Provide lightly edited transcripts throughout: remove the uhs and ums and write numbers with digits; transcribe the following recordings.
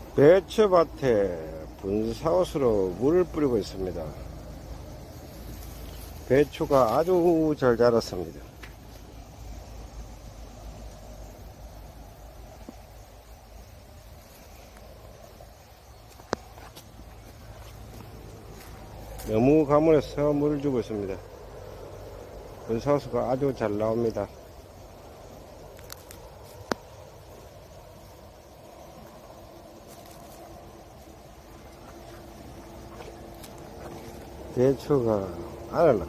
배추밭에 분사옷으로 물을 뿌리고 있습니다. 배추가 아주 잘 자랐습니다. 너무 가물어서 물을 주고 있습니다. 분사호수가 아주 잘 나옵니다. 배추가 알아나.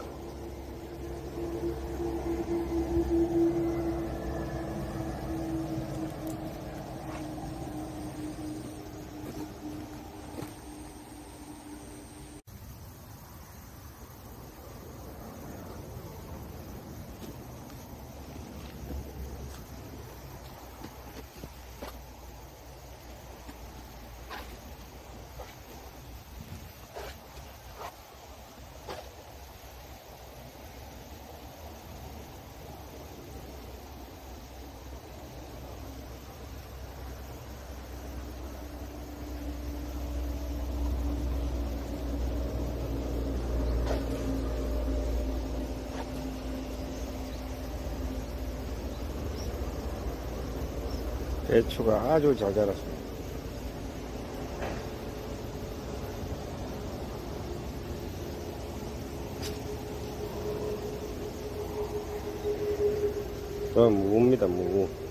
배추가 아주 잘 자랐습니다. 무입니다, 무.